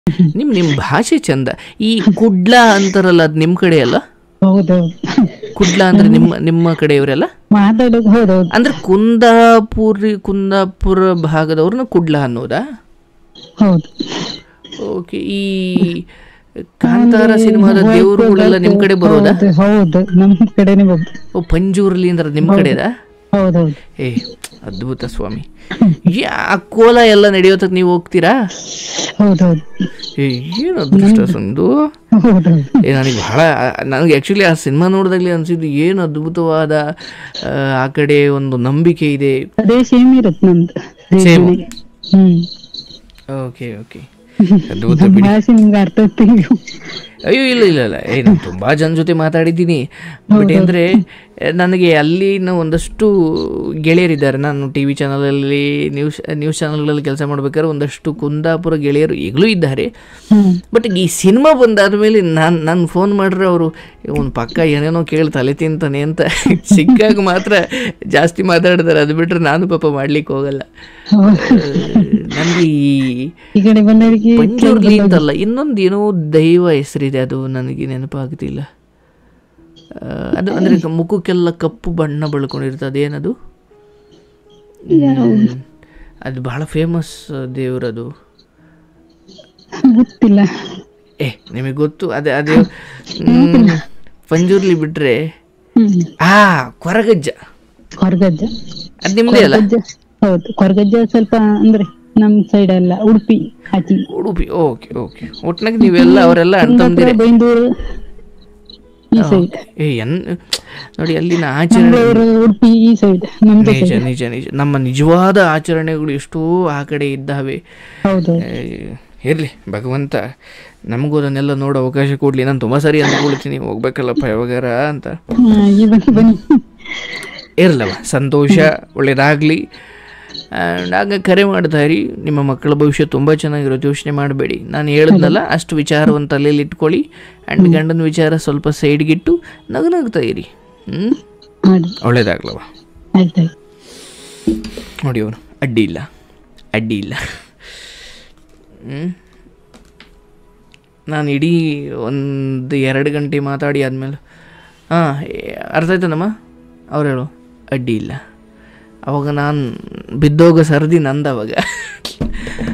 ನಿಮ್ಮ ಭಾಷೆ ಚಂದ. ಈ ಕುಡ್ಲ ಅಂತಾರಲ್ಲ, ಅದು ನಿಮ್ಮ ಕಡೆ ಅಲ್ಲ? ಹೌದೌದು. ಕುಡ್ಲ ಅಂದ್ರೆ ನಿಮ್ಮ ಕಡೆಯವರೆಲ್ಲ ಮಾತಾಡೋದು ಹೌದೌದು. ಅಂದ್ರೆ ಕುಂದಾಪುರ ಭಾಗದವ್ರನ್ನ ಕುಡ್ಲ ಅನ್ನೋದಾ? ಹೌದು. ಓಕೆ. ಈ ಕಾಂತಾರ ಸಿನಿಮಾದ ದೇವರುಗಳೆಲ್ಲ ನಿಮ್ಮ ಕಡೆ ಬರೋದಾ? ಹೌದು, ನಮ್ಮ ಕಡೆನೇ ಬರೋದು. ಓ, ಪಂಜುರ್ಲಿ ಅಂದ್ರೆ ನಿಮ್ಮ ಕಡೆದಾ? ಹೌದೌದು. ಏ, ಅದ್ಭುತ ಸ್ವಾಮಿ. ಆ ಕೋಲ ಎಲ್ಲ ನಡೆಯೋತಕ್ ನೀವು ಹೋಗ್ತೀರಾ? ಹೌದೌದು. ಏ, ಏನು ಅದೃಷ್ಟ ಸಂದು. ನನಗೆ ನನಗೆ ಆ್ಯಕ್ಚುಲಿ ಆ ಸಿನಿಮಾ ನೋಡಿದಾಗಲೇ ಅನಿಸಿದ್ದು, ಏನು ಅದ್ಭುತವಾದ ಆ ಕಡೆ ಒಂದು ನಂಬಿಕೆ ಇದೆ. ಅದೇ ಸೇಮ್ ಇರುತ್ತೆ ನಮ್ದು. ಸೇಮ್. ಓಕೆ ಓಕೆ, ಅದ್ಭುತ ಬಿಡಿ. ಅಯ್ಯೋ, ಇಲ್ಲ ಇಲ್ಲ ಇಲ್ಲ, ನಾನು ತುಂಬ ಜನ ಜೊತೆ ಮಾತಾಡಿದ್ದೀನಿ. ಬಟ್ ಅಂದರೆ ನನಗೆ ಅಲ್ಲಿನ ಒಂದಷ್ಟು ಗೆಳೆಯರಿದ್ದಾರೆ. ನಾನು ಟಿ ವಿ ಚಾನಲಲ್ಲಿ ನ್ಯೂಸ್ ಚಾನಲ್ಗಳಲ್ಲಿ ಕೆಲಸ ಮಾಡ್ಬೇಕಾದ್ರೆ ಒಂದಷ್ಟು ಕುಂದಾಪುರ ಗೆಳೆಯರು ಈಗಲೂ ಇದ್ದಾರೆ. ಬಟ್ ಈ ಸಿನಿಮಾ ಬಂದಾದ ಮೇಲೆ ನಾನು ಫೋನ್ ಮಾಡ್ರೆ ಅವರು ಒಂದು ಪಕ್ಕ ಏನೇನೋ ಕೇಳಿ ತಲೆ ತಿಂತಾನೆ ಅಂತ ಸಿಕ್ಕಾಗ ಮಾತ್ರ ಜಾಸ್ತಿ ಮಾತಾಡ್ತಾರೆ. ಅದು ಬಿಟ್ಟರೆ ನಾನು ಪಾಪ ಮಾಡ್ಲಿಕ್ಕೆ ಹೋಗಲ್ಲ. ನನಗೆ ಈ ಪಂಜುರ್ಲಿ ಅಂತಲ್ಲ, ಇನ್ನೊಂದು ಏನೋ ದೈವ ಹೆಸರಿದೆ, ಅದು ನನಗೆ ನೆನಪಾಗ್ತಿಲ್ಲ. ಅದು ಅಂದರೆ ಮುಖಕ್ಕೆಲ್ಲ ಕಪ್ಪು ಬಣ್ಣ ಬಳ್ಕೊಂಡಿರ್ತದೆ, ಅದೇನದು? ಅದು ಬಹಳ ಫೇಮಸ್ ದೇವರದು. ಗೊತ್ತಿಲ್ಲ. ನಿಮಗೆ ಗೊತ್ತು? ಅದೇ ಪಂಜುರ್ಲಿ ಬಿಟ್ರೆ ಕೊರಗಜ್ಜ. ಅದು ನಿಮ್ದೇ ಅಲ್ಲ? ಹೌದು, ಕೊರಗಜ್ಜ ಸ್ವಲ್ಪ ಅಂದ್ರೆ ನಮ್ ಸೈಡ್ ಅಲ್ಲ, ಉಡುಪಿ. Okay okay. ಒಟ್ನಾಗ ನೀವೆಲ್ಲ ಅವರೆಲ್ಲ ಅಣ್ತಂದಿರೆ. ಬೈಂದೂರು ಈ ಸೈಡ್. ನೋಡಿ, ಅಲ್ಲಿನ ಆಚರಣೆ ಉಡುಪಿ ಈ ಸೈಡ್. ನಿಜ ನಿಜ ನಿಜ. ನಮ್ಮ ನಿಜವಾದ ಆಚರಣೆಗಳು ಎಷ್ಟೋ ಆ ಕಡೆ ಇದ್ದಾವೆ. ಇರಲಿ, ಭಗವಂತ ನಮಗೂ ಅದನ್ನೆಲ್ಲ ನೋಡೋ ಅವಕಾಶ ಕೊಡಲಿ. ನಾನು ತುಂಬ ಸರಿ ಅಂದ್ಕೊಳ್ತೀನಿ, ಹೋಗ್ಬೇಕಲ್ಲಪ್ಪ ಯಾವಾಗಾರ ಅಂತ. ಇರಲವ, ಸಂತೋಷ, ಒಳ್ಳೇದಾಗಲಿ. ಆ್ಯಂಡ್ ಆಗ ಕರೆ ಮಾಡ್ತಾಯಿರಿ. ನಿಮ್ಮ ಮಕ್ಕಳ ಭವಿಷ್ಯ ತುಂಬ ಚೆನ್ನಾಗಿರೋದು, ಯೋಚನೆ ಮಾಡಬೇಡಿ. ನಾನು ಹೇಳಿದ್ನಲ್ಲ, ಅಷ್ಟು ವಿಚಾರವನ್ನು ತಲೆಯಲ್ಲಿ ಇಟ್ಕೊಳ್ಳಿ. ಆ್ಯಂಡ್ ಗಂಡನ ವಿಚಾರ ಸ್ವಲ್ಪ ಸೈಡ್ಗಿಟ್ಟು ನಗ್ತಾ ಇರಿ. ಒಳ್ಳೇದಾಗ್ಲವ. ನೋಡಿ, ಅವನು ಅಡ್ಡಿ ಇಲ್ಲ. ನಾನು ಇಡೀ 1-2 ಗಂಟೆ ಮಾತಾಡಿ ಆದಮೇಲೆ ಅರ್ಥ ಆಯ್ತನಮ್ಮ ಅವ್ರು ಹೇಳು ಅಡ್ಡಿ ಇಲ್ಲ. ಅವಾಗ ನಾನು ಬಿದ್ದೋಗೋ ಸರದಿ ನಂದವಾಗ.